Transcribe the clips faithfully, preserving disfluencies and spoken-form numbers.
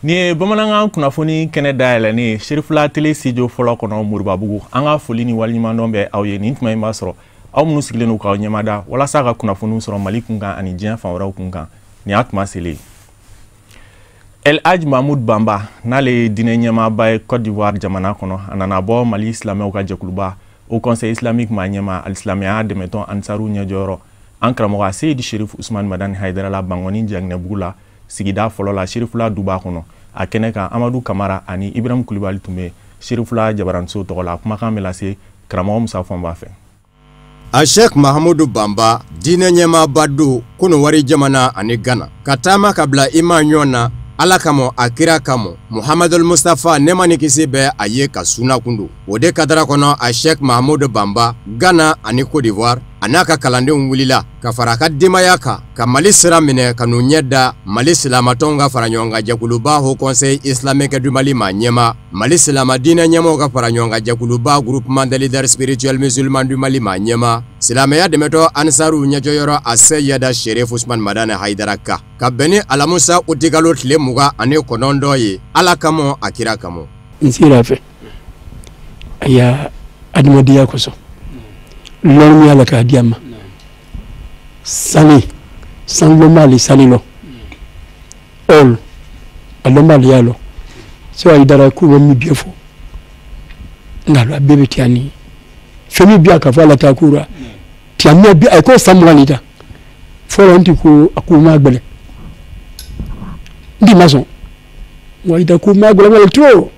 Ni ye bamanankan kunnafoni kɛnɛ dayɛlɛnen ye Serifula tele studio fɔlɔ kɔnɔ Moribabugu an ka foli ni waliɲumandɔn bɛ aw ye nin tuma in b'a sɔrɔ aw minnu sigilen n'u k'aw ɲɛmada walasa ka kunnafoniw sɔrɔ Mali kunkan ani diɲɛ fan wɛrɛw kunkan nin y'a tuma selen El Hadj Mahmoud Bamba n'ale ye diinɛ ɲɛmaaba ye Côte d'Ivoire jamana kɔnɔ a nana bɔ Mali silamɛw ka jɛkuluba au Conseil islamique maa ɲɛma alisilamɛya dɛmɛtɔn Ansaru ɲɛjɔyɔrɔ an karamɔgɔ Seydi Cherif Ousmane Madani Haidara la Bangoni Jaginɛbugu la sigida fɔlɔ la Serifula duba kɔnɔ a kɛnɛ kan Amadou Kamara ani Ibrahim Kulibali tun bɛ Serifula jabaranso tɔgɔ la kumakan bɛ lase karamɔgɔ Musa Fɔnba fɛ. A Sheikh Mahamudu Bamba diinɛ ɲɛmaaba don kunu wari jamana ani Ghana ka taama ka bila ima ɲɔgɔn na Ala kama a kira kama Muhammadul Mustafa nema ni kisi bɛ a ye ka suna kundu o de kadara kɔnɔ a Sheikh Mahamudu Bamba Ghana ani Côte d'Ivoire a n'a ka kalandenw wulila ka fara ka denbaya kan ka Mali sira minɛ ka n'u ɲɛ da Mali silamatɔnw ka fara ɲɔgɔn kan jɛkuluba Haut Conseil islamique du Mali maa ɲɛma Mali silama diinɛ ɲɛmaw ka fara ɲɔgɔn kan jɛkuluba Groupement des leaders spirituels musulmans du Mali maa ɲɛma silamɛya dɛmɛtɔ Ansaru ɲɛjɔyɔrɔ a Seyada Cherif Ousmane Madani Haidara kan ka bɛn ni alamusa utikalo tile mugan ani kɔnɔntɔn ye Ala kama a kira kama n sira fɛ a y'a adamadenya kosɔn lɔrɔmiya la k'a di a ma sani san lɔn b'ale sani lɔ ɔl a lɔn b'ale y'a lɔ so a dara k'u bɛ min bɛɛ fɔ nka a bɛɛ bɛ tiɲɛ ni fɛn min bɛ a ka fɔ ala ta k'u ra tiɲɛ min bɛ a ko san mugan ni ta fɔlɔ n ti ko a k'u ma gbɛlɛ n ti ma sɔn wa i da k'u ma gbɛlɛ wale to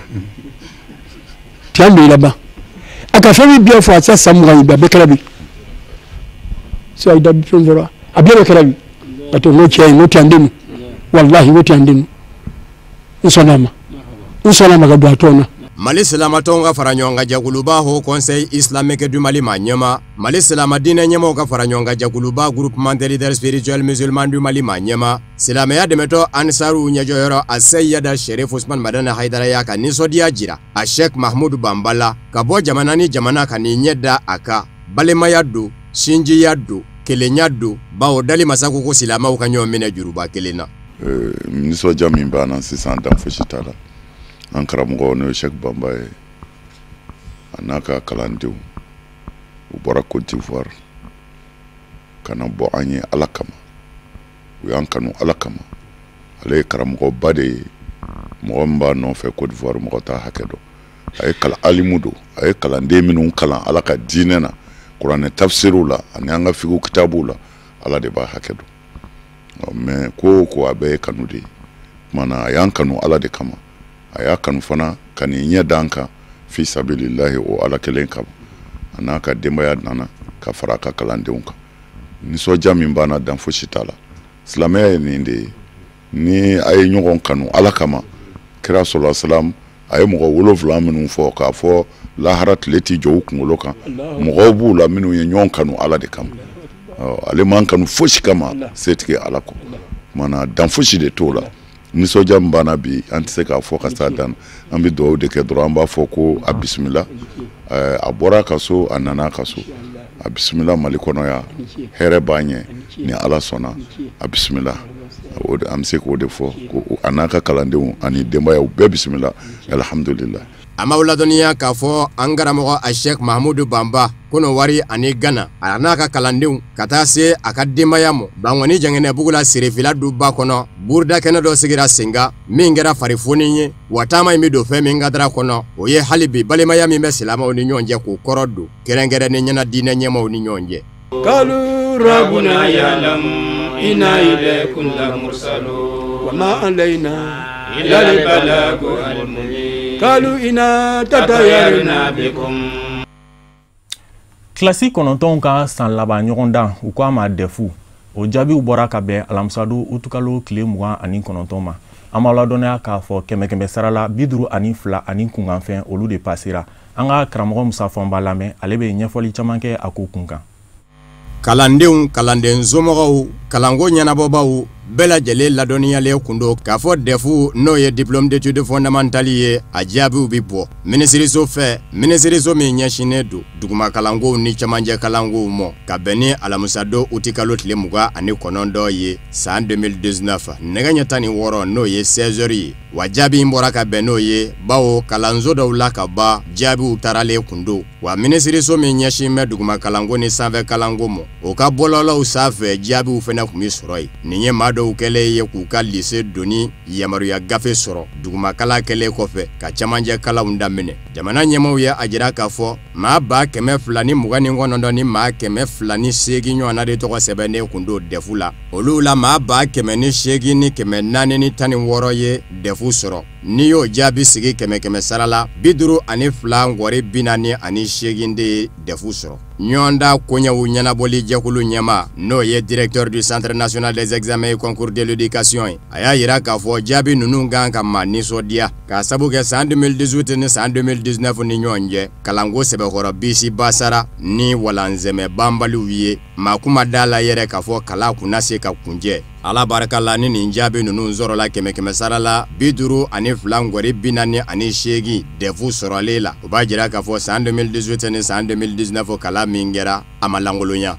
tiɲɛ bɛ laban a ka fɛn min bɛ fɔ a tɛ san mugan ni bɛɛ bɛɛ kɛra bi so a da fɛn fɔra a bɛɛ bɛ kɛra bi a to n ko tiɲɛ n ko tiɲɛ den walahi n ko tiɲɛ den n sɔnna a ma n sɔnna a ma ka don a tɔn na. Mali silamatɔnw ka fara ɲɔgɔn kan jɛkuluba Haut Conseil islamique du Mali maa ɲɛma Mali silama diinɛ ɲɛmaw ka fara ɲɔgɔn kan jɛkuluba Groupement des leaders spirituels musulmans du Mali maa ɲɛma silamɛya dɛmɛtɔ Ansaru ɲɛjɔyɔrɔ a Seyada Cherif Ousmane Madani Haidara y'a ka nisɔndiya jira a Sheikh Mahamudu Bamba la ka bɔ jamana ni jamana ka n'i ɲɛ da a kan balimaya don sinjiya don kelenya don bawo dali masako ko silamɛw ka ɲɔgɔn minɛ juruba kelen na. Nisɔndiya min b'an na sisan dan fosi t'a la. An karamɔgɔ n'o ye Sheikh Bamba ye a n'a ka kalandenw u bɔra Côte d'Ivoire ka na bɔ an ye Ala kama u y'an kanu Ala kama ale ye karamɔgɔba de ye mɔgɔ min b'a nɔfɛ Côte d'Ivoire mɔgɔ t'a hakɛ dɔn a ye kalan alimu don a ye kalanden minnu kalan Ala ka diinɛ na kuranɛ tafsiriw la ani an ka fiqhu kitabuw la Ala de b'a hakɛ dɔn mais ko ko a bɛɛ ye kanu de ye kumana a y'an kanu Ala de kama a y'a kanu fana ka nin ɲɛ d'an kan fi sabilillahi o Ala kelen kama a n'a ka denbaya nana ka fara a ka kalandenw kan nisɔndiya min b'an na dan fosi t'a la silamɛya ye nin de ye ni a ye ɲɔgɔn kanu Ala kama kira sɔlɔlahu alayhi wa salam a ye mɔgɔ wolonwula minnu fɔ k'a fɔ lahara tile tɛ jɔ u kunkolo kan mɔgɔw b'u la minnu ye ɲɔgɔn kanu Ala de kama ale m'an kanu fosi kama setigi Ala kɔ mana dan fosi de t'o la nisɔndiya min b'an na bi an tɛ se k'a fɔ ka s'a dan an bɛ dugawu de kɛ dɔrɔn an b'a fɔ ko a bisimila a bɔra a ka so a nana a ka so a bisimila Mali kɔnɔ yan hɛrɛ b'a ɲɛ ni Ala sɔnna a bisimila an bɛ se k'o de fɔ ko a n'a ka kalandenw ani denbayaw bɛɛ bisimila alhamdulillah. A m'aw ladɔnniya k'a fɔ an karamɔgɔ a Sheikh Mahamudu Bamba kunu wari ani Ghana a n'a ka kalandenw ka taa se a ka denbaya ma Bangoni Jaginɛbugu la Serifila duba kɔnɔ buruda kɛnɛ dɔ sigira sen kan min kɛra farifoni ye wa taama in bɛ don fɛn min kadara kɔnɔ o ye hali bi balimaya min bɛ silamɛw ni ɲɔgɔn cɛ k'o kɔrɔ don kɛrɛnkɛrɛnnen ɲɛna diinɛ ɲɛmaw ni ɲɔgɔn cɛ. Kalu rabbuna ya'lam inna ilaykum lamursalun wa ma alayna illa al-balagul mubin kalu inna tatayarna bikum. Kilasi kɔnɔntɔnw ka san laban ɲɔgɔn dan u ko a ma dɛfu o jaabiw bɔra ka bɛn alamisadu utukalo tile mugan ani kɔnɔntɔn ma an b'aw ladɔnniya k'a fɔ kɛmɛ kɛmɛ sara la bi duuru ani fila ani kunkanfɛn olu de pasera an ka karamɔgɔ Musa Fɔnba lamɛn ale bɛ ɲɛfɔli caman kɛ a ko kun kan. Kalandenw kalanden somɔgɔw kalanko ɲɛnabɔbaw bɛɛ lajɛlen ladɔnniyalen kun don k'a fɔ defu n'o ye diplôme d'études fondamentales ye a jaabiw bi bɔ minisiriso fɛ minisiriso min ɲɛsinnen don duguma kalankow ni cɛmancɛ kalankow mɔ ka bɛn ni alamisadon uti kalo tile mugan ani kɔnɔntɔn ye san deux mille dix-neuf nɛgɛ ɲɛ tan ni wɔɔrɔ n'o ye seize heures ye wa jaabi in bɔra ka bɛn n'o ye bawo kalanso dɔw la ka ban jaabiw taaralen kun don wa minisiriso min ɲɛsin bɛ duguma kalanko ni sanfɛ kalanko mɔ o ka bɔlɔlɔw sanfɛ jaabiw fɛnɛ kun bi sɔrɔ yen nin ye maa dɔw kɛlen ye k'u ka lycée doni yamaruya gafe sɔrɔ dugumakala kɛlen kɔfɛ ka cɛmancɛ kalanw daminɛ jamana ɲɛmaaw ye a jira k'a fɔ maa ba kɛmɛ fila ni mugan ni kɔnɔntɔn ni maa kɛmɛ fila ni seegin ɲɔgɔnna de tɔgɔ sɛbɛnnen kun don defu la olu la maa ba kɛmɛ ni seegin ni kɛmɛ naani ni tan ni wɔɔrɔ ye defu sɔrɔ n'i y'o jaabi sigi kɛmɛ kɛmɛ sara la bi duuru ani fila ngɔri bi naani ani seegin de ye defu sɔrɔ ɲɔgɔnda koɲɛw ɲɛnabɔli jɛkulu ɲɛma n'o ye directeur du centre national des examens et concours de l'éducation ye a y'a yira k'a fɔ jaabi ninnu kan ka maa nisɔndiya k'a sabu kɛ san deux mille dix-huit ni san deux mille dix-neuf ni ɲɔgɔn cɛ kalanko sɛbɛkɔrɔ bisi basara ni walansɛmɛ banbaliw ye maa kuma da la yɛrɛ k'a fɔ kala kunna se ka kunjɛ ala barika la ni nin jaabi ninnu sɔrɔla kɛmɛ kɛmɛ sara la bi duuru ani fila ngɔri bi naani ani seegin defu sɔrɔlen la o b'a jira k'a fɔ san deux mille dix-huit ni san deux mille dix-neuf kalan min kɛra a ma langolonya.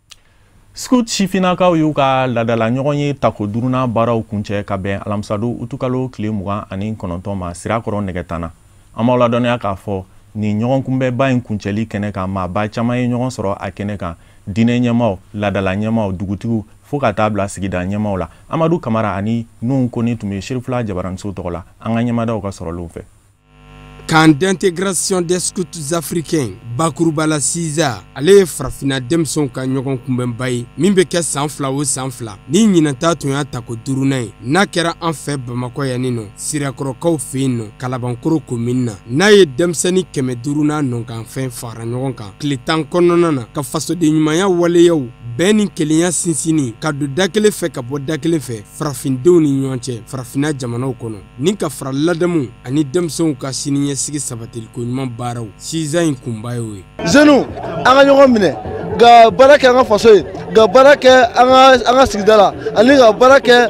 Scout sifinnakaw y'u ka ladala ɲɔgɔn ye tako duurunan baaraw kuncɛ ka bɛn alamisadu utukalo tile mugan ani kɔnɔntɔn ma sirakɔrɔ nɛgɛtan na an b'aw ladɔnniya k'a fɔ nin ɲɔgɔn kunbɛba in kuncɛli kɛnɛ kan maaba caman ye ɲɔgɔn sɔrɔ a kɛnɛ kan diinɛ ɲɛmaaw ladala ɲɛmaaw dugutigiw fo ka taa bila sigida ɲɛmaaw la Amadu Kamara ani Nuhu Koni tun bɛ Serifula Jabaraniso tɔgɔ la an ka ɲɛmaadaw ka sɔrɔlenw fɛ. Camp d'intégration des scouts africains Bakurubala Siza ale ye farafina denmisɛnw ka ɲɔgɔn kunbɛnba ye min bɛ kɛ san fila o san fila ni ɲinata tun y'a tako duurunan ye n'a kɛra an fɛ Bamakɔ yan nɔ Sirakɔrɔkaw fɛ yen nɔ Kalabankoro commune na n'a ye denmisɛnnin kɛmɛ duurunan nɔnkanfɛn fara ɲɔgɔn kan tile tan kɔnɔna na ka fasoden ɲumanya waleyaw bɛɛ ni kelenya sinsinni ka don da kelen fɛ ka bɔ da kelen fɛ farafindenw ni ɲɔgɔn cɛ farafina jamanaw kɔnɔ ni ka fara ladamu ani denmisɛnw ka siniɲɛsigi sabatili ko ɲuman baaraw Siza in kunba y'o ye. Jeunes an ka ɲɔgɔn minɛ ka baara kɛ an ka faso ye ka baara kɛ an ka an ka sigida la ani ka baara kɛ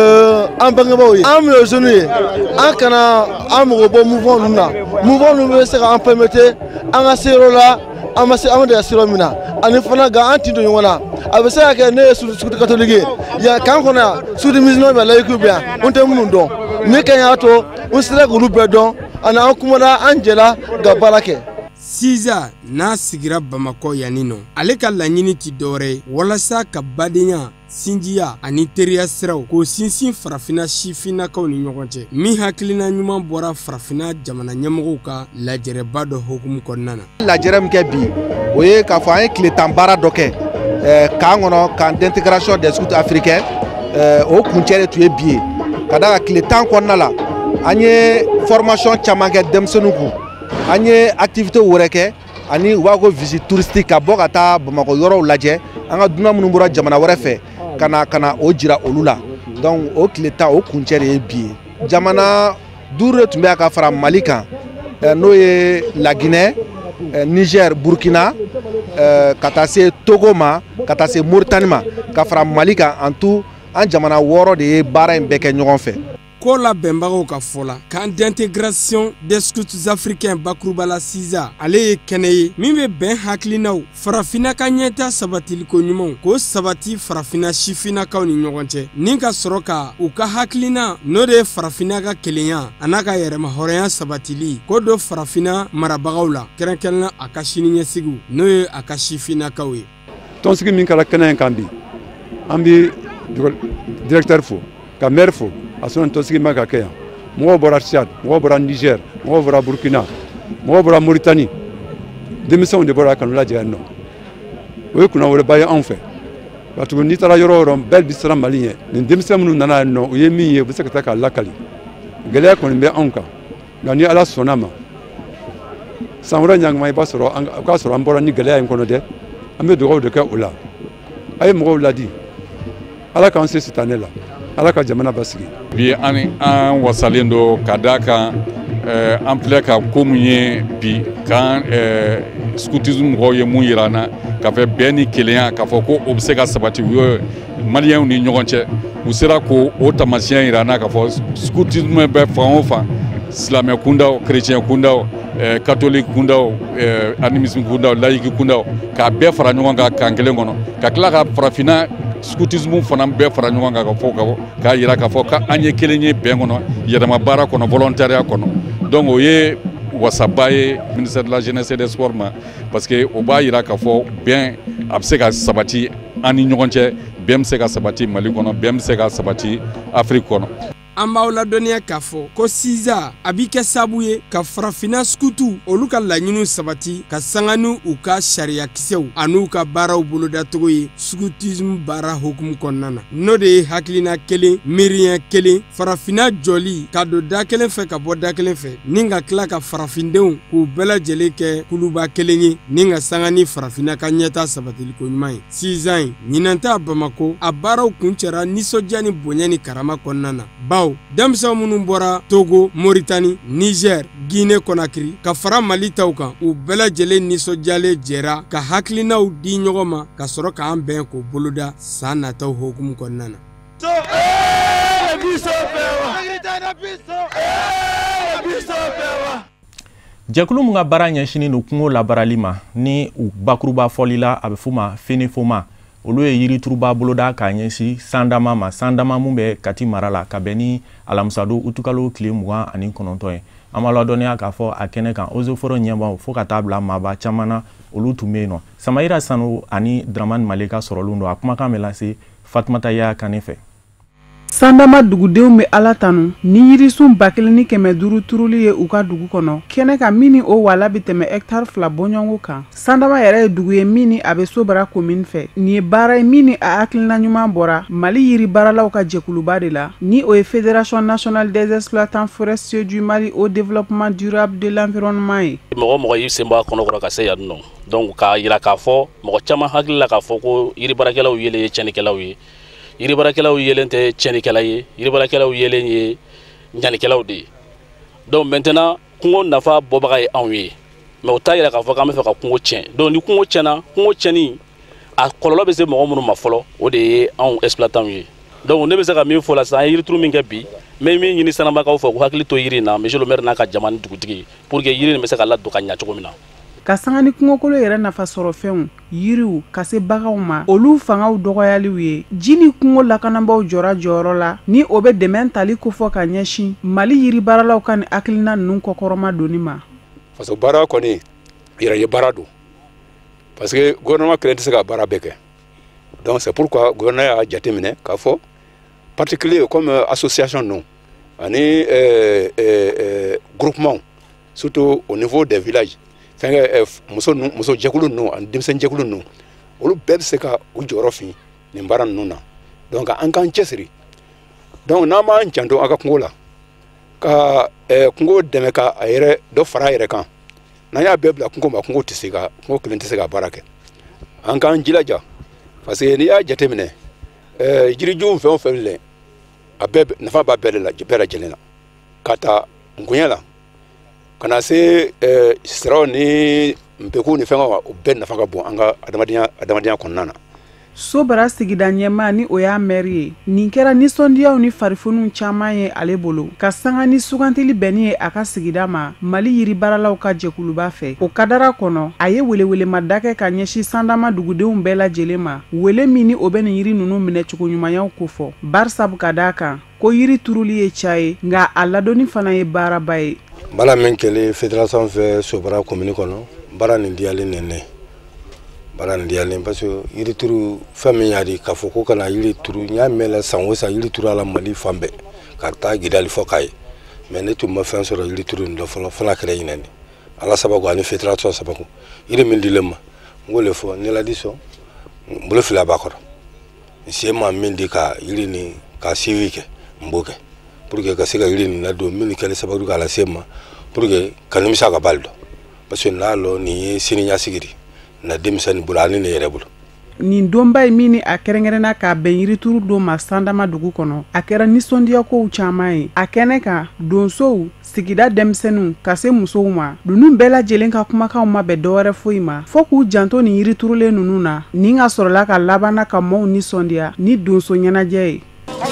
an bangebaaw ye an min ye jeunes ye an kana an mago bɔ mouvement ninnu na mouvement ninnu bɛ se ka an permettre an ka se yɔrɔ la an ma se an de ka se yɔrɔ min na ani fana ka an tin don ɲɔgɔn na a bɛ se ka kɛ ne ye sukuti catholique ye yan kan kɔnɔ yan sukuti musulman bɛ laïque bɛ yan n tɛ minnu dɔn ne kan y'a to n sera k'olu bɛɛ dɔn ani an kumana an jɛla ka baara kɛ. Siza n'a sigira Bamakɔ yanni nɔ ale ka laɲini ti dɔwɛrɛ ye walasa ka badenya sinjiya ani teriya siraw k'o sinsin farafina sifinnakaw ni ɲɔgɔn cɛ min hakilina ɲuman bɔra farafina jamana ɲɛmɔgɔw ka lajɛrɛba dɔ hokumu kɔnɔna na. Lajɛrɛ min kɛ bi o ye k'a fɔ an ye tile tan baara dɔ kɛ k'an kɔnɔ camp d'intégration des scouts africains o kuncɛ de tun ye bi ye ka da ka tile tan kɔnɔna la an ye formation caman kɛ denmisɛnninw kun an ye activité wɛrɛ kɛ ani u b'a ko visite touristique ka bɔ ka taa Bamakɔ yɔrɔw lajɛ an ka dunan minnu bɔra jamana wɛrɛ fɛ ka na ka na o jira olu la donc o tile tan o kuncɛ de ye bi ye jamana duuru de tun bɛ ka fara Mali kan n'o ye La Guinée Niger Burkina ka taa se Togo ma ka taa se Mauritanie ma ka fara Mali kan en tout an jamana wɔɔrɔ de ye baara in bɛɛ kɛ ɲɔgɔn fɛ. Ko labɛnbagaw ka fɔ la camp d'intégration des scouts africains Bakurubala Siza ale ye kɛnɛ ye min bɛ bɛn hakilinaw farafina ka ɲɛta sabatiliko ɲumanw k'o sabati farafina sifinnakaw ni ɲɔgɔn cɛ ni ka sɔrɔ ka u ka hakilina n'o de ye farafina ka kelenya a n'a ka yɛrɛmahɔrɔnya sabatili k'o don farafina marabagaw la kɛrɛnkɛrɛnna a ka siniɲɛsigiw n'o ye a ka sifinnakaw ye. Tɔnsigi min kɛra kɛnɛ in kan bi an bɛ directeur fo ka maire fo a sɔnna tɔnsigi ma ka kɛ yan mɔgɔw bɔra Tchad mɔgɔw bɔra Niger mɔgɔw bɔra Burkina mɔgɔw bɔra Mauritanie denmisɛnw de bɔra kanu lajɛ yan nɔ o ye kunnawoleba ye anw fɛ ka tugu n'i taara yɔrɔ o yɔrɔ bɛɛ bi siran Mali ɲɛ nin denmisɛn minnu nana yan nɔ o ye min ye u bɛ se ka taa k'a lakali gɛlɛya kɔni bɛ anw kan nka ni Ala sɔnna ma san wɛrɛ ɲanguma i b'a sɔrɔ o k'a sɔrɔ an bɔra ni gɛlɛya in kɔnɔ dɛ an bɛ dugawu de kɛ o la a ye mɔgɔw ladi Ala k'an se sitanɛ la Ala ka jamana basigi. Bi an an wasalen do ka da kan an filɛ ka ko min ye bi kan scoutisme mɔgɔw ye mun yira an na k'a fɔ bɛn ni kelenya k'a fɔ ko o bɛ se ka sabati u ye maliyɛnw ni ɲɔgɔn cɛ u sera ko o taamasiyɛn yira an na k'a fɔ scoutisme bɛ fan o fan silamɛ kundaw chrétien kundaw catholique kundaw animisme kundaw laïque kundaw k'a bɛɛ fara ɲɔgɔn kan kan kelen kɔnɔ ka tila ka farafinna scoutisme fana bɛɛ fara ɲɔgɔn kan ka fɔ k'a yira k'a fɔ k'an ye kelen ye bɛn kɔnɔ yɛlɛma baara kɔnɔ volontariat kɔnɔ donc o ye wasaba ye ministère de la jeunesse et des sports ma parce que o b'a yira k'a fɔ bɛn a bɛ se ka sabati an ni ɲɔgɔn cɛ bɛn bɛ se ka sabati Mali kɔnɔ bɛn bɛ se ka sabati Afrique kɔnɔ. An b'aw ladɔnniya k'a fɔ ko siza a b'i kɛ sababu ye ka farafinna skutu olu ka laɲiniw sabati ka sanga n'u ka sariya kisɛw an'u ka baaraw bolodatogo ye skutisme baara hukumu kɔnɔna na n'o de ye hakilina kelen miiriya kelen farafinna jɔli ka don da kelen fɛ ka bɔ da kelen fɛ ni ka tila ka farafindenw k'u bɛɛ lajɛlen kɛ kuluba kelen ye ni ka sanga ni farafinna ka ɲɛta sabatiliko ɲuman ye sizan ɲinan t'a Bamako a baaraw kun cɛra nisɔndiya ni bonya ni karama kɔnɔna na baw denmisɛnw minnu bɔra Togo, Mauritanie, Niger, Guinée Conakry ka fara Mali taw kan u bɛɛ lajɛlen nisɔndiyalen jɛra ka hakilinaw di ɲɔgɔn ma ka sɔrɔ k'an bɛn k'o boloda san nataw hukumu kɔnɔna na. Jɛkulu mun ka baara ɲɛsinin don kungo labarali ma ni u bakuruba fɔli la a bɛ f'u ma Fenefoma olu ye yirituruba boloda k'a ɲɛsin sandama ma sandama mun bɛ Kati mara la ka bɛn ni alamisado utukalo tile mugan ani kɔnɔntɔn ye an b'a ladɔnniya k'a fɔ a kɛnɛ kan Eaux et Forêts ɲɛmaaw fo ka taa bila maaba caman na olu tun bɛ yen nɔ Samayira Sano ani Dramane Maleka sɔrɔlen don a kumakan bɛ lase Fatumata Yaya Kane fɛ. Sandama dugudenw bɛ Ala tanu ni yirisun ba kelen ni kɛmɛ duuru turuli ye u ka dugu kɔnɔ kɛnɛ kan min ni o wala bɛ tɛmɛ hectare fila bɔɲɔgɔnko kan Sandama yɛrɛ ye dugu ye min ni a bɛ Sobara commune fɛ nin ye baara ye min ni a hakilina ɲuman bɔra Mali yiri baaralaw ka jɛkuluba de la ni o ye Fédération nationale des exploitants forestiers du Mali au développement durable de l'environnement ye. Mɔgɔ mɔgɔ y'i sen bɔ a kɔnɔ kɔrɔ ka se yan nɔ donc k'a yira k'a fɔ mɔgɔ caman hakili la k'a fɔ ko yiri baarakɛlaw yelen ye tiɲɛnikɛlaw ye. Yiribarakɛlaw yelen tɛ tiɲɛnikɛla ye yiribarakɛlaw yelen ye ɲanikɛlaw de ye donc maintenant kungo nafa bɔbaga ye anw ye mais o t'a yira k'a fɔ k'an bɛ fɛ ka kungo tiɲɛ donc ni kungo tiɲɛna kungo tiɲɛni a kɔlɔlɔ bɛ se mɔgɔ minnu ma fɔlɔ o de ye anw exploitants ye donc ne bɛ se ka min fɔ la sisan an ye yirituru min kɛ bi mais min ɲini sanabagaw fɛ k'u hakili to yiri in na monsieur le maire n'a ka jama ni dugutigi pour que yiri nin bɛ se ka ladon ka ɲɛ cogo min na. Ka sanga ni kungokolo yɛrɛ nafa sɔrɔ fɛnw yiriw ka se baganw ma olu fangaw dɔgɔyaliw ye ji ni kungo lakanabaw jɔra jɔyɔrɔ la ni o bɛ dɛmɛ tali kofɔ ka ɲɛsin Mali yiri baaralaw ka ni hakilina ninnu kɔkɔrɔma donni ma. Parce que baara kɔni yɛrɛ ye baara don parce que gouvernement kelen tɛ se ka baara bɛɛ kɛ donc c'est pourquoi gouvernement y'a jateminɛ k'a fɔ particulier comme association non ani euh, euh, groupement surtout au niveau des villages. Fɛnkɛ muso nu muso jɛkulu nu ani denmisɛn jɛkulu nu olu bɛɛ bɛ se ka u jɔyɔrɔ fin nin baara ninnu na donc an k'an cɛsiri donc n'an m'an janto an ka kungo la ka kungo dɛmɛ ka a yɛrɛ dɔ fara a yɛrɛ kan n'an y'a bɛɛ bila kungo ma kungo tɛ se ka kungo kelen tɛ se ka baara kɛ an k'an jilaja parce que n'i y'a jateminɛ jirijuw fɛn o fɛn filɛ a bɛɛ nafa b'a bɛɛ de la bɛɛ lajɛlen na ka taa nkonya la kana se siraw ni mpeku ni fɛngɛ o bɛɛ nafa ka bon an ka adamadenya adamadenya kɔnɔna na. Sobara sigida ɲɛmaa ni o y'a maire ye nin kɛra nisɔndiyaw ni farifoniw caman ye ale bolo ka sanga ni sugantili bɛnni ye a ka sigida ma Mali yiri baaralaw ka jɛkuluba fɛ o kadara kɔnɔ a ye welewelema kɛ ka ɲɛsin Sandama dugudenw bɛɛ lajɛlen ma wele min ni o bɛ nin yiri ninnu minɛ cogo ɲumanyaw ko fɔ barisabu ka d'a kan ko yiri turuli ye ca ye nka a ladonni fana ye baaraba ye. Bala min kɛlen fédération fɛ Sobara commune kɔnɔ baara nin diyalen nɛnɛ baara nin diyalen parce que yiri turu fɛn min y'a di k'a fɔ ko kana yiri turu n y'a mɛn la san o san yiri turu a la Mali fan bɛɛ ka taa Gidali fɔ k'a ye mais ne tun ma fɛn sɔrɔ yiri turu nin dɔ fɔlɔ fo n'a kɛra ɲinɛ de Ala sababu ani fédération sababu yiri min dilen ma n k'o le fɔ ne la di sɔn n bolo fila b'a kɔrɔ n se ma min di ka yiri nin ka suivi kɛ n b'o kɛ pour que ka se ka yiri nin ladon min kɛlen sababu k'a lase ma pour que ka nimisa ka bali dɔn parce que n'a lɔ nin ye sini ɲɛsigi de na denmisɛnnin bolo ani ne yɛrɛ bolo. nin donba ye min ni a kɛrɛnkɛrɛnna k'a bɛn yirituru don ma sandama dugu kɔnɔ a kɛra nisɔndiyakow caaman ye a kɛnɛ kan donsow sigida denmisɛnninw ka se musow ma dunun bɛɛ lajɛlen ka kumakanw ma bɛn dɔwɛrɛ foyi ma fɔɔ k'u janto nin yiriturulen nunu na nin ka sɔrɔla ka labanna ka mɔɔw nisɔndiya ni donso ɲɛnajɛ ye.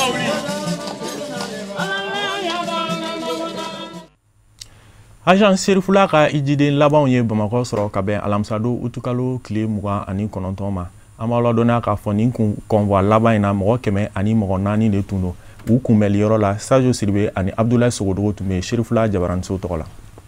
Agent Serifula ka ijiden labanw ye Bamakɔ sɔrɔ ka bɛn alamsado utukalo tile mugan ani kɔnɔntɔn ma. An b'a ladɔnniya k'a fɔ nin kun kɔnvoi laban in na mɔgɔ kɛmɛ ani mɔgɔ naani de tun don. U kunbɛliyɔrɔ la Sajo Sidibe ani Abdoulaye Sogodogo tun bɛ Serifula Jabaranso tɔgɔ la.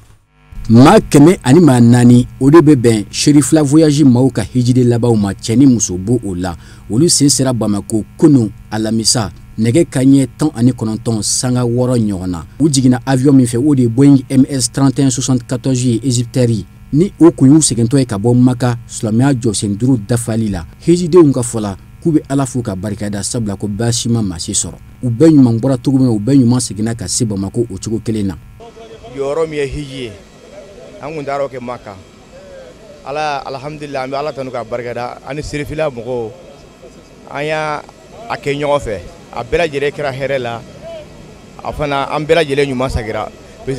maa kɛmɛ ani maa naani o de bɛ bɛn Serifula voyage maaw ka hijide labanw ma cɛ ni muso bo o la. Olu sen sera Bamako kunun alamisa nɛgɛ kaɲɛ tan ani kɔnɔntɔn sanga wɔɔrɔ ɲɔgɔn na. U jiginna avion min fɛ o de ye Boeing M S trente et un soixante-quatorze ye Egyptaire ye. Ni o kun y'u segintɔ ye ka bɔ Maka silamɛya jɔsen duuru dafali la. Hijidenw ka fɔ la k'u bɛ Ala fo ka barikada sabula ko baasi ma maa si sɔrɔ. U bɛɛ ɲuman bɔra cogo min na u bɛɛ ɲuman seginna ka se Bamako o cogo kelen na. Yɔrɔ min ye hiji ye an kun taara o kɛ Maka. Ala alhamdulillah an bɛ Ala tanu ka barikada ani Serifila mɔgɔw an y'a a kɛ ɲɔgɔn fɛ. A bɛɛ lajɛlen kɛra hɛrɛ la a fana an bɛɛ lajɛlen ɲuman sagira parce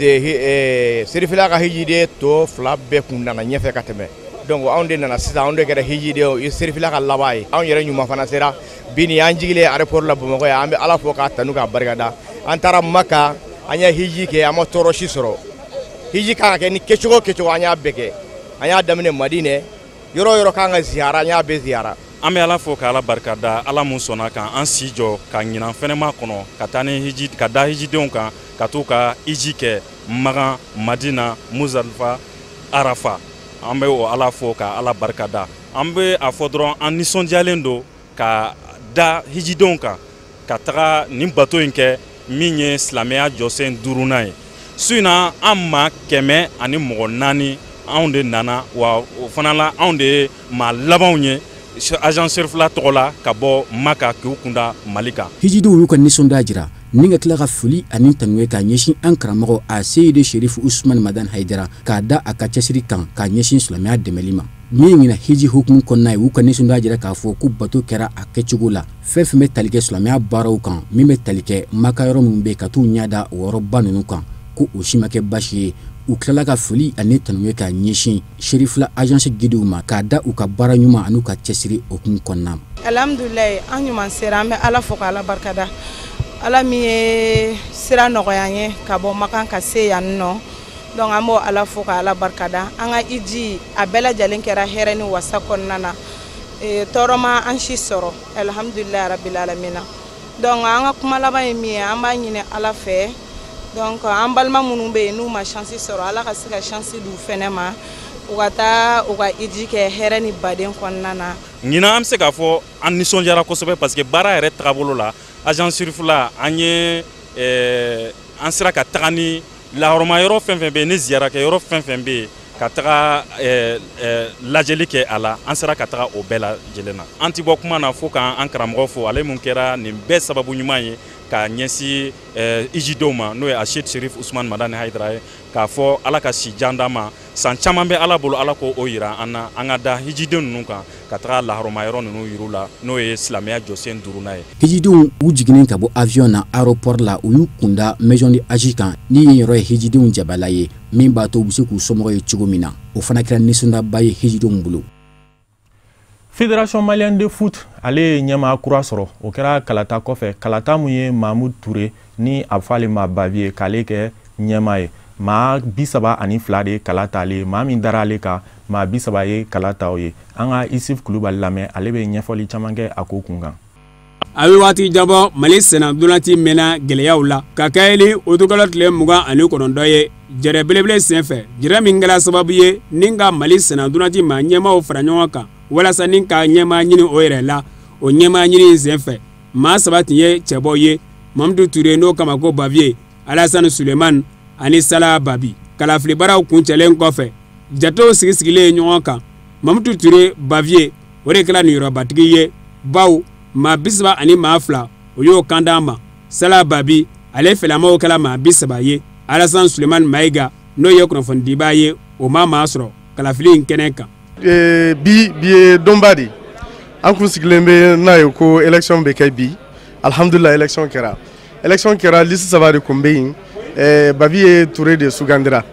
que Serifila ka hijide tɔ fila bɛɛ kun nana ɲɛfɛ ka tɛmɛ donc anw de nana sisan anw de kɛra hijidenw ye Serifila ka laban ye anw yɛrɛ ɲuman fana sera bi ni an jigilen aéroport la Bamakɔ yan an bɛ Ala fo k'a tanu k'a barikada an taara Maka an ye hiji kɛ an ma tɔɔrɔ si sɔrɔ hiji kan ka kɛ ni kɛcogo kɛcogo an y'a bɛɛ kɛ an y'a daminɛ Madinɛ yɔrɔ yɔrɔ kan ka ziyara an y'a bɛɛ ziyara. An bɛ Ala fo ka Ala barikada Ala mun sɔnna kan an si jɔ ka ɲinan fɛnɛma kɔnɔ ka taa ni hiji ka da hijidenw kan ka t'u ka hiji kɛ Magan Madina Muzalifa Arafa an bɛ o Ala fo ka Ala barikada an bɛ a fɔ dɔrɔn an nisɔndiyalen don ka da hijidenw kan ka taga nin bato in kɛ min ye silamɛya jɔsen duurunan ye su in na an maa kɛmɛ ani mɔgɔ naani anw de nana wa o fana la anw de ye maa labanw ye Agent Serifula tɔgɔ la ka bɔ Maka k'u kunda Mali kan. Hijidenw y'u ka nisɔndiya jira ni ka tila ka foli ani tanu ye ka ɲɛsin an karamɔgɔ a Seyide Sherif Usman Madan Haidara k'a da a ka cɛsiri kan ka ɲɛsin silamɛya dɛmɛli ma. Min ɲina hiji hukumu kɔnɔna ye u ka nisɔndiya jira k'a fɔ ko bato kɛra a kɛcogo la fɛn fɛn bɛ tali kɛ silamɛya baaraw kan min bɛ tali kɛ Maka yɔrɔ minnu bɛ ka t'u ɲɛda o yɔrɔba ninnu kan ko o si ma kɛ baasi ye. U tilala ka foli ani tanu ye ka ɲɛsin Serifula agence gidiw ma k'a da u ka baara ɲuman ani u ka cɛsiri hukumu kɔnɔna. Alhamdulilayi an ɲuman sera an bɛ Ala fo ka Ala barikada Ala min ye sira nɔgɔya an ye ka bɔ Makan ka se yan nɔ donc an b'o Ala fo ka Ala barikada an ka hiji a bɛɛ lajɛlen kɛra hɛrɛ ni wasa kɔnɔna na tɔɔrɔ ma an si sɔrɔ alhamdulilayi rabil alamina donc an ka kuma laban ye min ye an b'a ɲini Ala fɛ donc an balima minnu bɛ yen n'u ma chance sɔrɔ Ala ka se ka chance d'u fɛnɛ ma u ka taa u ka hiji kɛ hɛrɛ ni baden kɔnɔna na. Ɲinan an bɛ se k'a fɔ an nisɔndiyara kosɛbɛ parce que baara yɛrɛ tagabolo la Agent Serifula an ye an sera ka taga ni lahɔrɔma yɔrɔ fɛn fɛn bɛ yen ni ziyara kɛ yɔrɔ fɛn fɛn bɛ yen ka taga lajɛli kɛ a la an sera ka taga o bɛɛ lajɛlen na. An ti bɔ kuma na fo k'an karamɔgɔ fo ale mun kɛra nin bɛɛ sababu ɲuman ye ka ɲɛsin hijidenw ma n'o ye Seyide Sherif Usman Madani Haidara ye k'a fɔ Ala ka si jan d'an ma san caman bɛ Ala bolo Ala k'o yira an na an ka da hijidenw ninnu kan ka taga lahɔrɔma yɔrɔ ninnu yiru la n'o ye silamɛya jɔsen duurunan ye. Hijidenw u jiginnen ka bɔ avion na aéroport la u y'u kunda maison de Aji kan ni yen yɔrɔ ye hijidenw jabala ye min b'a to u bɛ se k'u somɔgɔw ye cogo min na o fana kɛra nisɔndiyaba ye hijidenw bolo. Fédération Malienne de Foot ale ye ɲɛmaa kura sɔrɔ o kɛra kalata kɔfɛ kalata mun ye Mahmoud Touré ni a fɔ ale ma Bavier k'ale kɛ ɲɛmaa ye maa bi saba ani fila de kala t'ale maa min dara ale kan maa bi saba ye kala ta o ye an ka Isif Kulubali lamɛn ale bɛ ɲɛfɔli caman kɛ a ko kun kan. A bɛ waati jabɔ Mali sennadolanci mɛnna gɛlɛyaw la ka kɛ ni otokala tile mugan ani kɔnɔntɔn ye jɛrɛ belebele senfɛ jɛrɛ min kɛra sababu ye ni ka Mali sennadolanci maa ɲɛmaaw fara ɲɔgɔn kan walasa ni ka ɲɛmaa ɲini o yɛrɛ la o ɲɛmaa ɲini senfɛ maa saba tun ye cɛbɔ ye Mamadou Touré n'o kama ko Bavier Alassane Suleiman ani Salah Babi kalafili baaraw kuncɛlen kɔfɛ jatew sigisigilen ɲɔgɔn kan Mamadou Touré Bavier o de kɛra niyɔrɔbatigi ye baw maa bi saba ani maa fila o y'o kan d'an ma Salah Babi ale fɛlamaw kɛra maa bi saba ye Alassane Suleiman Maïga n'o ye kunnafonidiba ye o ma maa sɔrɔ kalafili in kɛnɛ kan. bi bi ye donba de an kun sigilen bɛ n'a ye ko élection bɛ kɛ bi alhamdulillah élection kɛra élection kɛra liste saba de kun bɛ yen ɛɛ Babi ye Touré de sugandira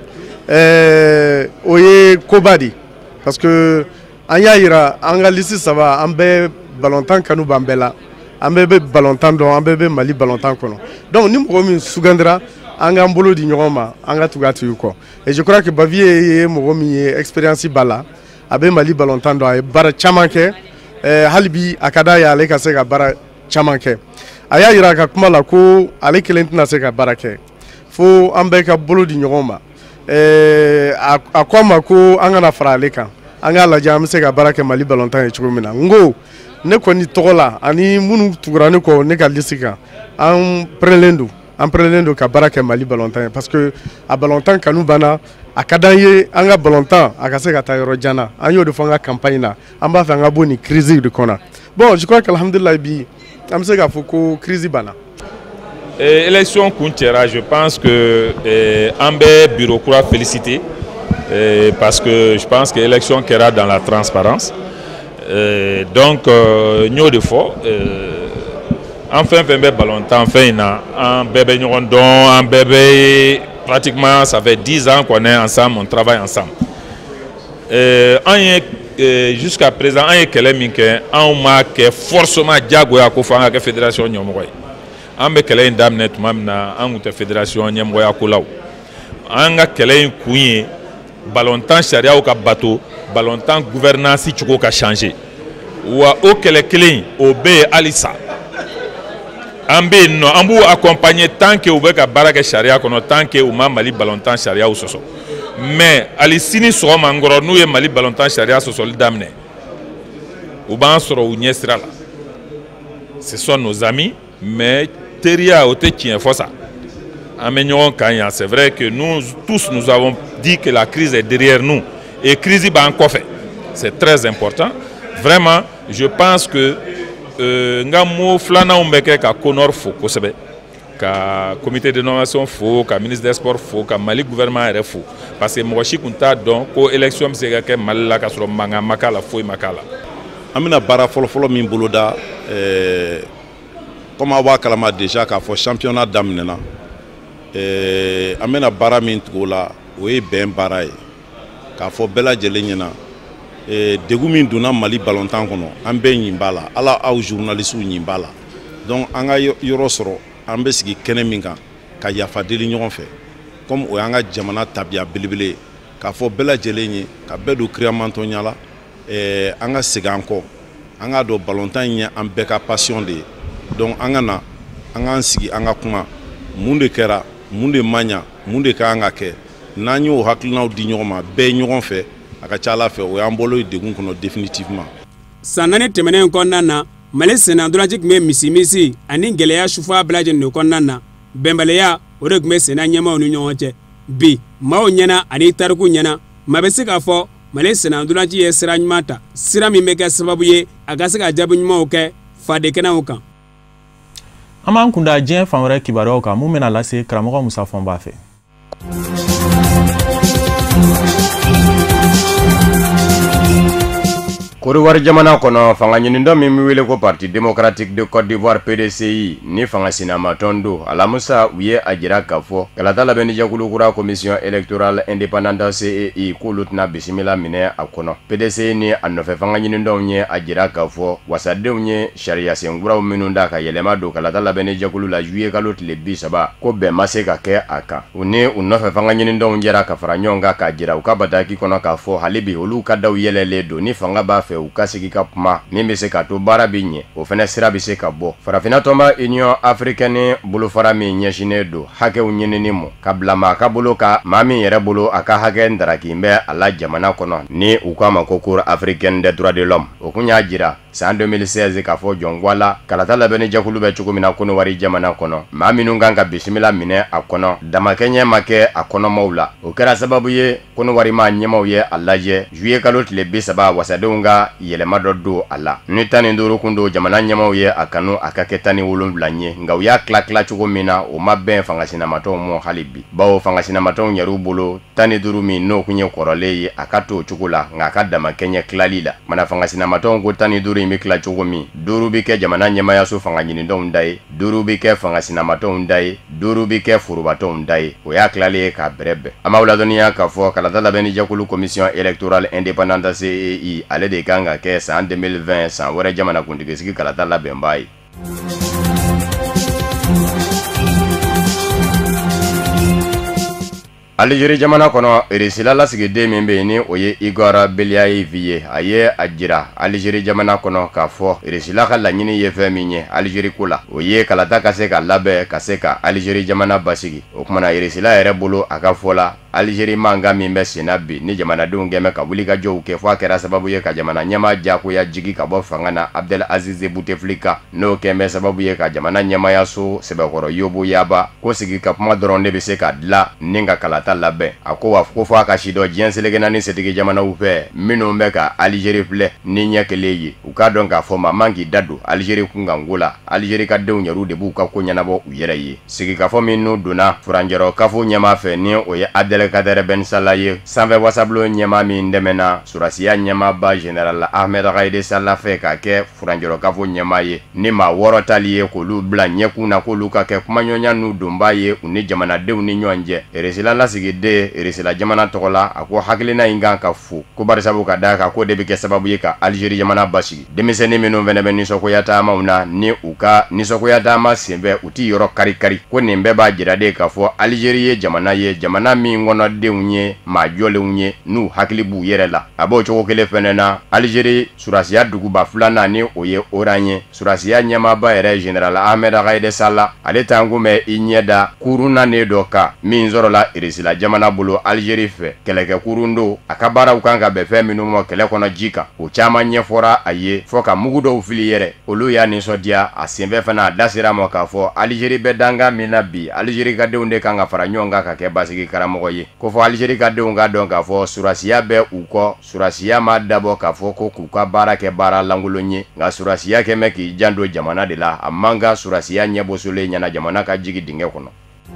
ɛɛ o ye koba de parce que an y'a yira an ka liste saba an bɛɛ balontan kanu b'an bɛɛ la an bɛɛ bɛ balontan dɔn an bɛɛ bɛ Mali balontan kɔnɔ donc ni mɔgɔ min sugandira an k'an bolo di ɲɔgɔn ma an ka tugu a tigi kɔ et je crois que Babi ye mɔgɔ min ye expérience b'a la a bɛ Mali balontan dɔn a ye baara caman kɛ ɛɛ hali bi a ka d'a ye ale ka se ka baara caman kɛ a y'a yira a ka kuma la ko ale kelen tɛna se ka baara kɛ fo an bɛɛ ka bolo di ɲɔgɔn ma ɛɛ a ko an ma ko an kana fara ale kan an k'a lajɛ an bɛ se ka baara kɛ Mali balontan ye cogo min na n ko ne kɔni tɔgɔ la ani minnu tugura ne kɔ ne ka liste kan an pɛrɛnlen don an pɛrɛnlen don ka baara kɛ Mali balontan ye parce que a balontan kanu banna a ka d'an ye an ka balontan a ka se ka taa yɔrɔ jan na an y'o de fɔ an ka campagne na an b'a fɛ an ka bɔ nin crise de kɔnɔ bon je crois qu'alhamdulillah bi an bɛ se k'a fɔ ko crise banna. Élection kun cɛra je pense que eh, an bɛ bureau kura féliciter eh, parce que je pense que élection kɛra dans la transparence eh, donc n y'o de fɔ an fɛn fɛn bɛ balontan fɛn in na an bɛɛ bɛ ɲɔgɔn dɔn an bɛɛ bɛ pratiquement ça fait dix ans qu'on est ensemble on travaille ensemble eh, an ye eh, jusqu'à présent an ye kɛlɛ min kɛ anw ma kɛ forcément diyagoya ko fɔ an ka kɛ fédération ɲɛmɔgɔ ye an bɛ kɛlɛ in daminɛ tuma min na an tun tɛ fédération ɲɛmɔgɔya ko la o an ka kɛlɛ in kun ye balontan sariyaw ka bato balontan gouvernance cogo ka changer wa o kɛlɛ kelen o bɛ yen halisa an bɛ yen nɔ an b'u accompagner tant que u bɛ ka baara kɛ sariya kɔnɔ tant que u ma Mali balontan sariyaw sɔsɔ mais hali sini sɔgɔma n kɔrɔ n'u ye Mali balontan sariya sɔsɔli daminɛ u b'an sɔrɔ u ɲɛ sira la ce sont nos amis mais teriya o tɛ tiɲɛ fɔ sa an bɛ ɲɔgɔn kan yan c'est vrai que nous tous nous avons dit que la crise est derrière nous et crise b'an kɔfɛ c'est très important vraiment je pense que n ka mot filananw bɛ kɛ ka Konor fo kosɛbɛ ka comité de nomination fo ka ministre des sports fo ka Mali gouvernement yɛrɛ fo parce que mɔgɔ si tun t'a dɔn ko élection bɛ se ka kɛ Mali la ka sɔrɔ mankan ma k'a la foyi ma k'a la. an bɛna baara fɔlɔfɔlɔ min boloda ɛɛ comme aw b'a kalama déjà k'a fɔ championnat daminɛna ɛɛ an bɛna baara min tugu o la o ye bɛn baara ye k'a fɔ bɛɛ lajɛlen ɲɛna ɛɛ degun min donna Mali balontan kɔnɔ an bɛɛ ɲin b'a la ala aw journalistes ɲin b'a la donc an ka yɔrɔ sɔrɔ an bɛ sigi kɛnɛ min kan ka yafa deli ɲɔgɔn fɛ comme o y'an ka jamana tabiya belebele ye k'a fɔ bɛɛ lajɛlen ye ka bɛɛ don kiiriyamatɔnya la ɛɛ an ka segin an kɔ an k'a dɔn balontan in ye an bɛɛ ka passion de ye donc an ka na an k'an sigi an ka kuma mun de kɛra mun de ma ɲa mun de ka kan ka kɛ n'an y'o hakilinaw di ɲɔgɔn ma bɛɛ ɲɔgɔn fɛ a ka ca ala fɛ o y'an bolo ye degun kɔnɔ définitivement. san naani tɛmɛnen kɔnɔna na Mali sennadolanci tun bɛ misimisi ani gɛlɛya sufa bɛɛ lajɛlen de kɔnɔna na bɛnbaliya o de tun bɛ senna ɲɛmaaw ni ɲɔgɔn cɛ bi maaw ɲɛna ani tariku ɲɛna maa bɛ se k'a fɔ Mali sennadolanci ye sira ɲuman ta sira min bɛ kɛ sababu ye a ka se ka jaabi ɲumanw kɛ fadekɛnɛw kan. an b'an kunda diɲɛ fan wɛrɛ kibaruyaw kan mun bɛna lase karamɔgɔ Musa Fɔnba fɛ. Koriwari jamana kɔnɔ fanga ɲinindɔ min bɛ wele ko Parti démocratique de Côte d'Ivoire P D C I ni fanga sinamatɔn don alamusa u ye a jira k'a fɔ kalata labɛnni jɛkulu kura commission électorale indépendante C E I k'olu tɛna bisimila minɛ a kɔnɔ. P D C I ni a nɔfɛ fanga ɲinindɔw ye a jira k'a fɔ wasadenw ye sariya sen kuraw minnu da ka yɛlɛma don kalata labɛnni jɛkulu la juillet kalo tile bi saba ko bɛn ma se ka kɛ a kan. U ni u nɔfɛ fanga ɲinindɔw jɛra ka fara ɲɔgɔn kan k'a jira u ka bataki kɔnɔ k'a fɔ hali bi olu ka daw yɛlɛlen don ni fanga b'a fɛ u ka sigi ka kuma min bɛ se ka to baara bi ɲɛ o fɛnɛ sira bɛ se ka bɔ. Farafinna tɔnba Union africaine bolofara min ɲɛsinnen don hakɛw ɲinini mɔ ka bila maa ka bolo ka maa min yɛrɛ bolo a ka hakɛ ndarakin bɛ a la jamana kɔnɔ ni u k'a ma ko Cour africaine des droits de l'homme o kun y'a jira san deux mille seize k'a fɔ jɔnwala kalata labɛnni jɛkulu bɛ cogo min na Konowari jamana kɔnɔ maa minnu kan ka bisimila minɛ a kɔnɔ damakɛɲɛ ma kɛ a kɔnɔmaw la o kɛra sababu ye Konowari ma ɲɛmaw ye a lajɛ juillet kalo tile bi saba wasadenw ka ka yɛlɛma dɔ don a la ni tan ni duuru kun don jamana ɲɛmaw ye a kanu a ka kɛ tan ni wolonwula ɲɛ nka u y'a tila tila cogo min na o ma bɛn fangasinamatɔw mɔ hali bi bawo fangasinamatɔw yɛrɛw bolo tan ni duuru min n'o kun ye kɔrɔlen ye a ka to o cogo la nka a ka damakɛɲɛ tilali la mana fangasinamatɔw ko tan ni duuru in bɛ tila cogo min duuru bi kɛ jamana ɲɛmayaso fanga ɲinindɔw da ye duuru bi kɛ fangasinamatɔw da ye duuru bi kɛ forobatɔw da ye o y'a tilalen ye k'a bɛrɛbɛn an b'aw ladɔnniya k'a fɔ kalata labɛnni jɛkulu commission électorale indépendante C E I ale de kan ka kɛ san deux mille vingt san wɛrɛ jamana kuntigisigi kalata labɛnbaa ye. Algérie jamana kono irisila lasigiden min be ni o ye Igor Beliayev ye a ye a jira Algérie jamana kono k'a fɔ irisila ka laɲini ye fɛn min ye Algérie ko la o ye kalata ka se ka labɛn ka se ka Algérie jamana basigi o kumana irisila yɛrɛ bolo a ka fɔ la Algérie manga min bɛ senna bi ni jamanadenw gɛmɛ ka wuli ka jɔw kɛ fɔ a kɛra sababu ye ka jamana ɲɛma jakoya jigi ka bɔ fanga na Abdel Aziz Bouteflika n'o kɛn bɛ sababu ye ka jamana ɲɛmayaso sɛbɛkɔrɔ Yobo Yaba ko sigi ka kuma dɔrɔn de bɛ se ka dilan ni ka kalata labɛn a ko wa ko fɔ a ka si dɔ diɲɛ selekena ni setigi jamanaw fɛ minnu bɛ ka Algérie filɛ ni ɲɛ kelen ye u k'a dɔn k'a fɔ maa man k'i da don Algérie kunkanko la Algérie ka denw yɛrɛw de b'u ka ko ɲɛnabɔ u yɛrɛ ye sigikafɔ min n'u donna furanjɛrɔ kafo ɲɛma fɛ ni o ye Abdel Kader Ben Salah ye sanfɛ wasabulon ɲɛma min dɛmɛna surasiya ɲɛmaba général Ahmed Gaïdé Salah fɛ ka kɛ furanjɛrɔ kafo ɲɛma ye ni maa wɔɔrɔ tali ye k'olu bila ɲɛkun na k'olu ka kɛ kumaɲɔgɔnya n'u donbaa ye u ni jamanadenw ni ɲɔgɔn cɛ eresila lasigiden eresila jamana tɔgɔ la a ko hakilina in kan ka fo ko barisabu ka da kan ko de bɛ kɛ sababu ye ka Algérie jamana basigi denmisɛnnin minnu fɛnɛ bɛ nisɔngoya taamaw na ni u ka nisɔngoya taama senfɛ u ti yɔrɔ kari kari ko nin bɛɛ b'a jira de k'a fɔ Algérie ye jamana ye jamana min kɔnɔdenw ye maa jɔlenw ye n'u hakili b'u yɛrɛ la a b'o cogo kelen fɛnɛ na Algérie surasiya duguba filanan ni o ye Oran ye surasiya ɲɛmaaba yɛrɛ général Ahmed Gaïdé Salah ale t'an kun bɛ i ɲɛ da kurun nanen dɔ kan min sɔrɔla eresila jamana bolo Algérie fɛ kɛlɛkɛ kurun don a ka baaraw kan ka bɛn fɛn minnu ma kɛlɛ kɔnɔ ji kan o caman ɲɛfɔra a ye fɔ ka mugu dɔw fili yɛrɛ olu y'a nisɔndiya a senfɛ fana a da sera ma k'a fɔ Algérie bɛ danga min na bi Algérie ka denw de kan ka fara ɲɔgɔn kan ka kɛ basigi karamɔgɔ ye ko fɔ Algérie ka denw ka dɔn k'a fɔ surasiya bɛ u kɔ surasiya ma dabɔ k'a fɔ ko k'u ka baara kɛ baara lankolon ye nka surasiya kɛmɛ k'i janto jamana de la a man ka surasiya ɲɛbɔsolen ɲɛna jamana ka jigi dingɛ kɔnɔ.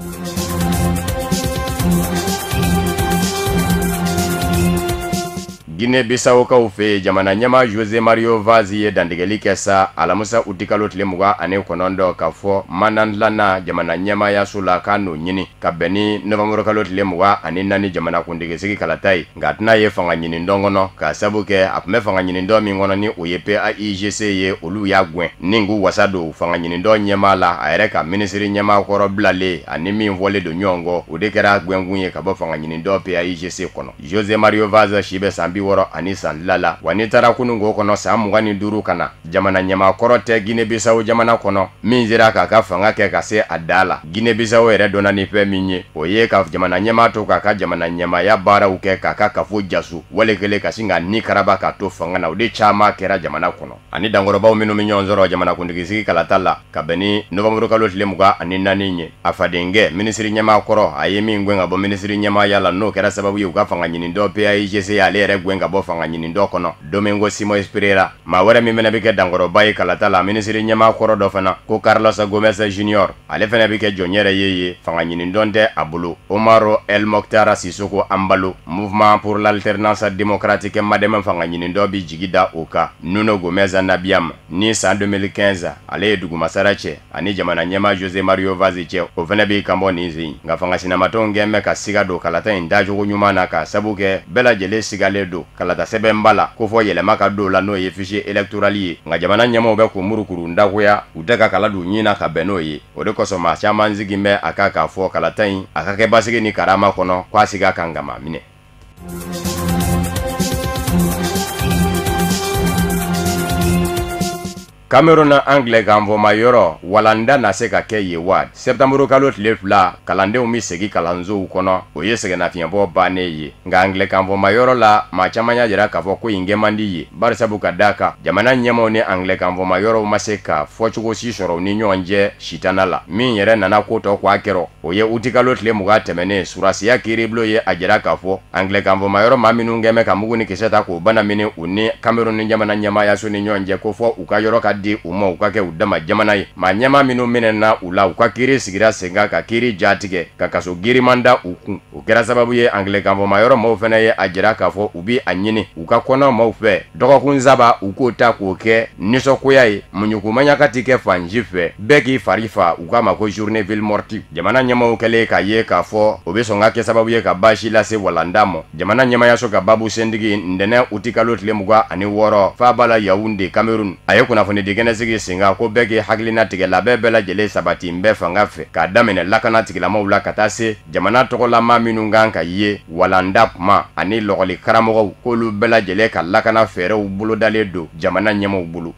Guinée Bissau kaw fe jamana ɲɛma José Mario Vaz ye dantigɛli kɛ sa alamusa uti kalo tile mugan ani kɔnɔntɔn ka fɔ mandandilanna jamana ɲɛmayaso la k'a n'o ɲini ka bɛn ni nɔvɛmburu kalo tile mugan ani naani jamana kuntigisigi kalata ye nka a tɛna ye fanga ɲinindɔn kɔnɔ ka sabu kɛ a tun bɛ fanga ɲinindɔn min kɔnɔ ni o ye P A I G C ye olu y'a gwɛn ni k'u wasa don fanga ɲinindɔn ɲɛma la a yɛrɛ ka minisiri ɲɛma kɔrɔ bilalen ani min fɔlen don ɲɔgɔn kɔ o de kɛra gwɛnkun ye ka bɔ fanga ɲinindɔn P A I G C kɔnɔ José Mario Vaz si bɛ san bi wɔɔrɔ ani san lala wa ni taara kunungo kɔnɔ san mugan ni duuru kana jamana ɲɛma kɔrɔ tɛ Guinée Bissau jamana kɔnɔ min sera k'a ka fanga kɛ ka se a da la Guinée Bissau yɛrɛ donna ni fɛn min ye o ye ka jamana ɲɛma to k'a ka jamana ɲɛmaya baaraw kɛ k'a ka kafo jasu wale kelen ka sin ka ni karaba ka to fanga na o de caman kɛra jamana kɔnɔ ani dankɔrɔbaw minnu bɛ ɲɔgɔn sɔrɔ jamana kuntigisigi kalata la ka bɛn ni nɔvɛmburu kalo tile mugan ani naani ye a fadenkɛ minisiri ɲɛma kɔrɔ a ye min gɛn ka bɔ minisiri ɲɛmaya la n'o kɛra sababu ye u ka fanga ɲinindɔ P A I G C ale yɛrɛ gɛn ka bɔ fanga ɲinindɔ kɔnɔ Domingo Simões Pereira maa wɛrɛ min fɛnɛ bɛ kɛ dankɔrɔba ye kalata la minisiri ɲɛma kɔrɔ dɔ fana ko Carlos Gomes Junior ale fɛnɛ bɛ kɛ jɔn yɛrɛ ye ye fanga ɲinindɔn tɛ a bolo Omaro El Mokhtar Sissoko Ambalo Mouvement pour l'alternance démocratique madɛmɛ fanga ɲinindɔ bi jigi da o kan Nuno Gomes Nabiam ni san deux mille quinze ale ye dugumasara cɛ ani jamana ɲɛma José Mario Vaz cɛ o fɛnɛ bɛ kanbɔ nin sen nka fanga sinamatɔw gɛn bɛ ka siga don kalata in dacogo ɲuman na ka sabu kɛ bɛɛ lajɛlen sigalen don kalata sɛbɛn ba la ko fɔ yɛlɛma ka don la n'o ye fichier électoral ye nka jamana ɲɛmaw bɛ k'u murukuru ndagoya u tɛ ka kala don ɲin na ka bɛn n'o ye o de kosɔn maa caman sigin bɛ a ka k'a fɔ kalata in a ka kɛ basigi ni karama kɔnɔ k'a sigi a kan gama minɛ. Cameroun anglais kanfɔma yɔrɔ walanda na se ka kɛ ye wa septembre kalo tile fila kalandenw mi segi kalanzow kɔnɔ o ye sɛgɛnnafiɲɛbɔ bannen ye nka anglais kanfɔma yɔrɔ la maa caman y'a jira k'a fɔ ko in kɛ man di ye barisabu ka d'a kan jamana ɲɛmaw ni anglais kanfɔma yɔrɔw ma se ka fɔcogo si sɔrɔ u ni ɲɔgɔn cɛ sitana la min yɛrɛ nana ko tɔ kɔ a kɛrɔ o ye uti kalo tile mugan tɛmɛnen surasiya kiiribulon ye a jira k'a fɔ anglais kanfɔma yɔrɔ maa minnu kɛmɛ ka mugu ni kisɛ ta k'o bana mini u ni Cameroun ni jamana ɲɛmayaso ni ɲɔgɔn cɛ ko fɔ u ka yɔrɔ ka di u ma u ka kɛ u dama jamana ye maa ɲɛma minnu minɛna u la u ka kiiri sigira sen kan ka kiiri jatigɛ ka kaso giriman da u kun o kɛra sababu ye anglais kanfɔma yɔrɔ maaw fɛnɛ ye a jira k'a fɔ u bi a ɲini u ka kɔnɔ maaw fɛ dɔgɔkun saba u k'o ta k'o kɛ nisɔngoya ye muɲukumanyaka ti kɛ fanji fɛ bɛɛ k'i fari fa u k'a ma ko journée ville morte jamana ɲɛmaw kɛlen k'a ye k'a fɔ o be sɔn ka kɛ sababu ye ka baasi lase walanda ma jamana ɲɛmayaso ka babu sendigi ntɛnɛ uti kalo tile mugan ani wɔɔrɔ f'a b'a la Yaoundé Cameroun a ye kunnafoni di kɛnɛsigi sen kan ko bɛɛ k'i hakilina tigɛ labɛn bɛɛ lajɛlen sabati n bɛɛ fanga fɛ k'a daminɛ lakana tigilamaw la ka taa se jamana tɔgɔlama minnu kan ka ye walanda kuma ani lɔgɔli karamɔgɔw k'olu bɛɛ lajɛlen ka lakana fɛɛrɛw bolodalen don jamana ɲɛmaw bolo.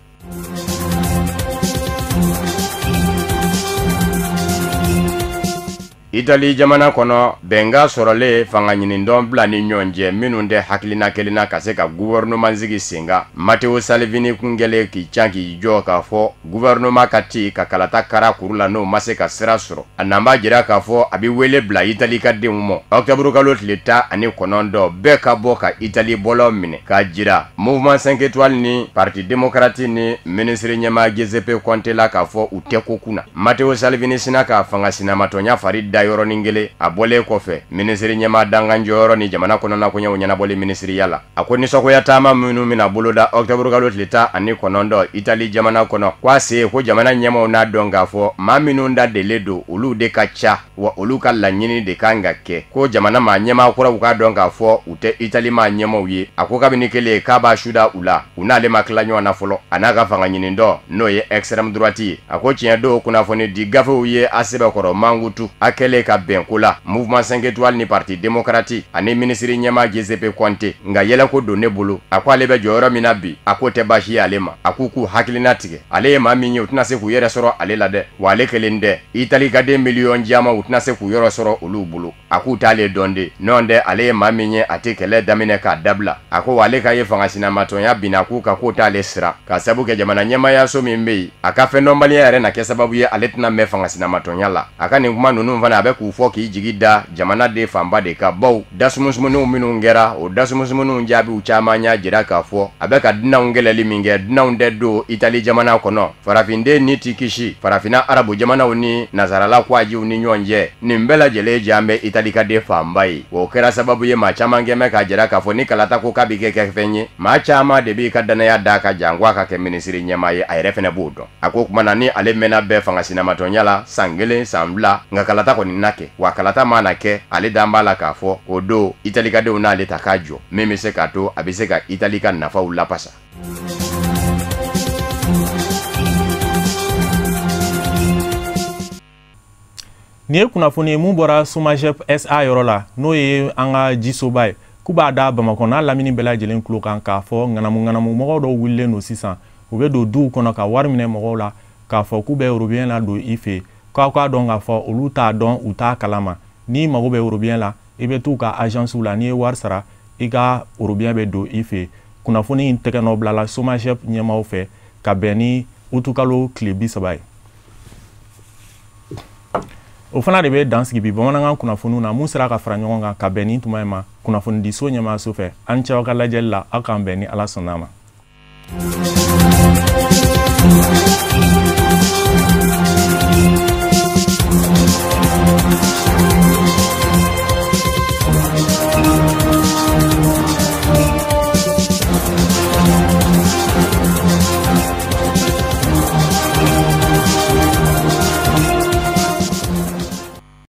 Italie jamana kono benga sorole fanga ɲinindɔn bila ni ɲɔgɔn cɛ minnu tɛ hakilina kelenna ka se ka gouvernement sigi senga Matteo Salvini kungɛlen k'i can k'i jɔ k'a fɔ gouvernement ka ti ka kalata kara kuru la n'o ma se ka sira sɔrɔ a nan b'a jira k'a fɔ a bi wele bila Italie ka denw ma octobre kalo tile tan ani kɔnɔntɔn bɛɛ ka bɔ ka Italie bɔlɔ minɛ k'a jira mouvement cinq étoiles ni parti démocrate ni ministre ɲɛma Giuseppe Conte la k'a fɔ u tɛ ko kunna Matteo Salvini sina ka fanga sinamatɔnya fari da yɔrɔnin kelen a bɔlen kɔfɛ ministre ɲɛma danganjɔyɔrɔ ni jamana kɔnɔna koɲɛw ɲɛnabɔli ministeriya la a ko nisɔngoya taama minnu mina boloda octobre kalo tile tan ani kɔnɔntɔn Italie jamana kɔnɔ ko a se ko jamana ɲɛmaw n'a dɔn k'a fɔ maa minnu da delen don olu de ka ca wa olu ka laɲini de kan ka kɛ ko jamana maa ɲɛma kuraw k'a dɔn k'a fɔ u tɛ Italie maa ɲɛmaw ye a ko kabini kelen k'a b'a suda u la u n'ale ma tila ɲɔgɔn na fɔlɔ a n'a ka fanga ɲinindɔ n'o ye extrême droite ye a ko tiɲɛ don kunnafoni di gafew ye a sɛbɛkɔrɔ mangutu a kɛlen ka bɛn ko la mouvement cinq étoiles ni parti démocrate ani ministre ɲɛma Giuseppe Conte nga yɛlɛ ko don ne bolo a ko ale bɛ jɔyɔrɔ min na bi a ko tɛ baasi ye ale ma a k'u k'u hakilina tigɛ ale ye maa min ye u tɛna se k'u yɛrɛ sɔrɔ ale la dɛ wa ale kelen dɛ Italie ka den miliyɔn jama u tɛna se k'u yɔrɔ sɔrɔ olu bolo a k'u t'ale dɔn de nɔn dɛ ale ye maa min ye a tɛ kɛlɛ daminɛ k'a dabila a ko ale ka ye fanga sinamatɔnya binna k'u ka ko t'ale sira ka sabu kɛ jamana ɲɛmayaso min bɛ yen a ka fɛn dɔnbaliya yɛrɛ na kɛ sababu ye ale tɛna mɛn fanga sinamatɔnya la a ka nin kuma ninnu fana a bɛ k'u fɔ k'i jigi da jamana de fanba de ka baw dasumusumuniw minnu kɛra o dasumusumuniw jaabiw caman y'a jira k'a fɔ a bɛ ka dunanw kɛlɛli min kɛ dunanw tɛ don Italie jamana kɔnɔ farafinden ni ti kisi farafina arabu jamanaw ni nazarala kwajiw ni ɲɔgɔn cɛ nin bɛɛ lajɛlen jan bɛ Italie ka de fanba ye o kɛra sababu ye maa caman kɛmɛ k'a jira k'a fɔ ni kalata ko k'a bi kɛ kɛ fɛn ye maa caman de b'i ka danaya d'a ka jan ko a ka kɛ minisiri ɲɛmaa ye a yɛrɛ fɛnɛ b'o dɔn a ko kuma na ni ale mɛnna bɛɛ fanga sinamatɔnya la san kelen san fila nka kalata kɔni na kɛ wa kalata mana kɛ ale dan b'a la k'a fɔ o don Italie ka denw n'ale ta k'a jɔ min bɛ se k'a to a bɛ se ka Italie ka nafaw lapasa. Nin ye kunnafoni ye mun bɔra Somajep S A yɔrɔ la n'o ye an ka jisoba ye k'u b'a da Bamakɔ n'a lamini bɛɛ lajɛlen tulo kan k'a fɔ ŋanamu ŋanamu mɔgɔw dɔw wulilen don sisan u bɛ don duw kɔnɔ ka wari minɛ mɔgɔw la k'a fɔ k'u bɛ eurobien la don i fɛ k'aw k'a dɔn k'a fɔ olu t'a dɔn u t'a kalama n'i mago bɛ eurobien la i bɛ t'u ka agence la n'i ye wari sara i ka eurobien bɛ don i fɛ kunnafoni in tɛgɛ nɔ bilala Somajep ɲɛmaaw fɛ ka bɛn ni utukalo tile bi saba ye. O fana de bɛ dan sigi bi bamanankan kunnafoniw na mun sera ka fara ɲɔgɔn kan ka bɛn ni tuma in ma kunnafoni di so ɲɛmaaso fɛ an cɛw ka lajɛli la aw k'an bɛn ni Ala sɔnn'a ma.